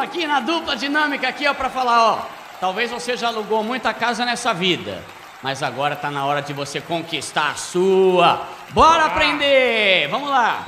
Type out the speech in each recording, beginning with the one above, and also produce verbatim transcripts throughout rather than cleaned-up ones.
aqui na dupla dinâmica aqui, ó, pra falar, ó. Talvez você já alugou muita casa nessa vida, mas agora tá na hora de você conquistar a sua. Bora aprender! Vamos lá!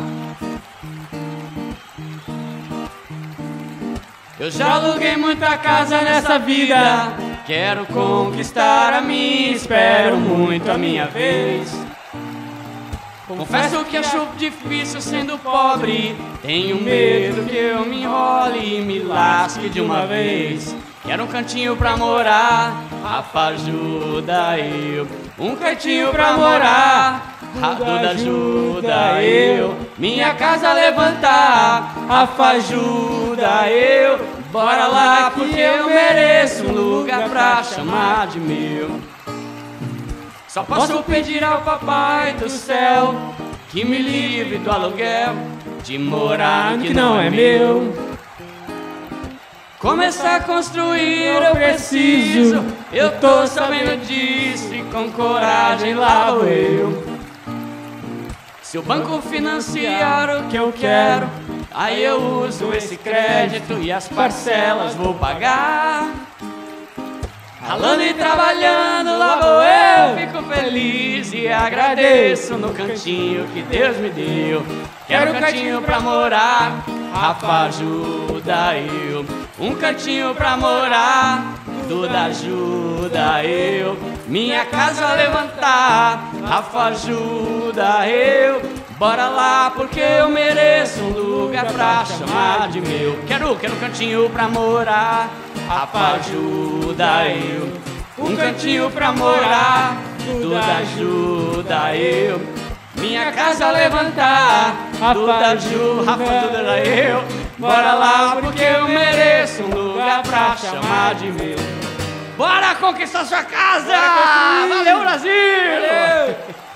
Eu já aluguei muita casa nessa vida, quero conquistar a minha, espero muito a minha vez. Confesso que acho difícil sendo pobre, tenho medo que eu me enrole e me lasque de uma vez. Quero um cantinho pra morar, Rafa, ajuda eu. Um cantinho pra morar, Rafa, ajuda eu. Minha casa levantar, Rafa, ajuda eu. Bora lá porque eu mereço um lugar pra chamar de meu. Só posso pedir ao papai do céu que me livre do aluguel, de morar no que não é meu. Começar a construir eu preciso, eu tô sabendo disso e com coragem lá vou eu. Se o banco financiar o que eu quero, aí eu uso esse crédito e as parcelas vou pagar. Ralando e trabalhando, lá vou eu, fico feliz e agradeço no cantinho que Deus me deu. Quero um cantinho pra morar, Rafa, ajuda eu. Um cantinho pra morar, Duda, ajuda eu. Minha casa levantar, Rafa, ajuda eu. Bora lá porque eu mereço um lugar pra chamar de meu. Quero, quero um cantinho pra morar, Rafa, ajuda eu. Um cantinho pra morar, Duda, ajuda eu. Minha casa levantar, Duda, ajuda, Rafa, ajuda eu. Bora lá porque eu mereço um lugar pra chamar de meu. Bora conquistar sua casa! Valeu, Brasil! Valeu!